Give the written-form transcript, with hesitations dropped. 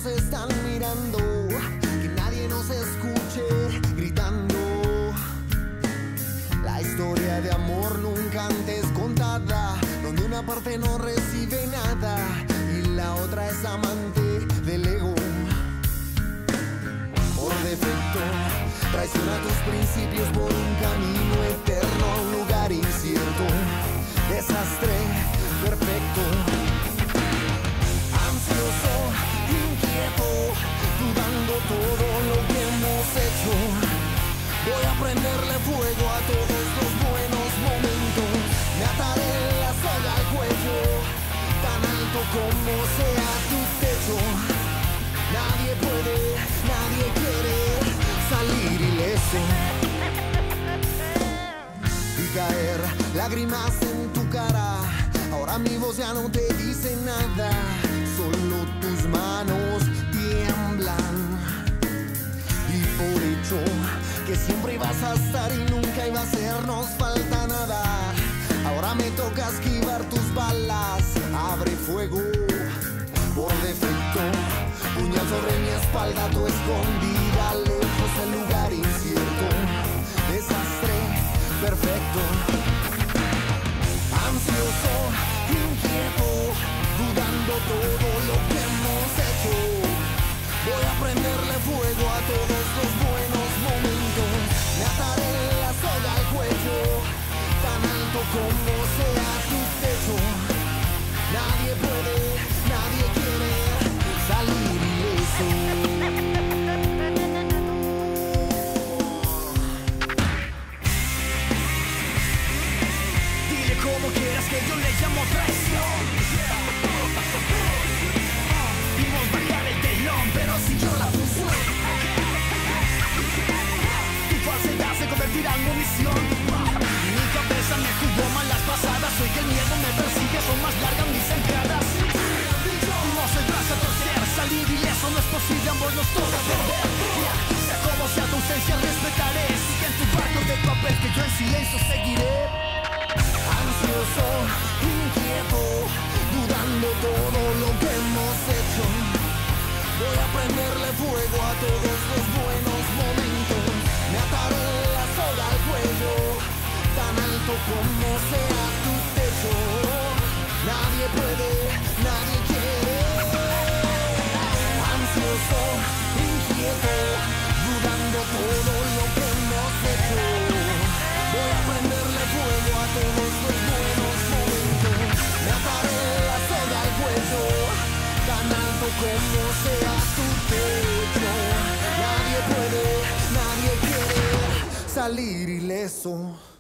están mirando, que nadie nos escuche gritando. La historia de amor nunca antes contada, donde una parte no recibe nada y la otra es amante del ego. Por defecto, traiciona tus principios por un camino eterno a un lugar incierto. Desastre perfecto. Ansioso, inquieto, dudando todo lo que hemos hecho. Voy a prenderle fuego a todos los buenos momentos. Me ataré la soga al cuello, tan alto como sea tu techo. Nadie puede, nadie quiere salir ileso. Y caer lágrimas en tu cara. Ahora mi voz ya no te dice nada, solo tus manos tiemblan. Y por hecho que siempre ibas a estar y nunca iba a hacernos falta nada. Ahora me toca esquivar tus balas. Abre fuego por defecto. Puñal sobre mi espalda, tu escondida lejos del lugar incierto. Desastre perfecto. Ansioso, inquieto, dudando todo lo que hemos hecho. Voy a prenderle fuego a todos los buenos momentos. Me ataré la soga al cuello, tan alto como sea tu techo. Nadie puede, nadie quiere salir ileso. Dile como quieras que yo le llamo traición. Vimos bajar el telón, pero siguió la función. Tu falsedad se convertirá en munición. Mi cabeza me jugó malas pasadas. Soy que el miedo me persigue, son más largas mis entradas. No se trata de torcer, salir ileso no es posible, ambos nos toca perder. Sea como sea tu ausencia, respetaré. Sigue en tu barco de papel que yo en silencio seguiré. Ansioso, inquieto, dudando todo lo que hemos hecho. Voy a prenderle fuego a todos los buenos momentos. Me ataré la soga al cuello, tan alto como sea tu techo. Nadie puede, nadie quiere. Ansioso, inquieto, dudando todo lo que hemos hecho. Voy a prenderle fuego a todos los buenos momentos. Me ataré la soga al cuello, tan alto como sea tu techo. Nadie puede, nadie quiere salir ileso.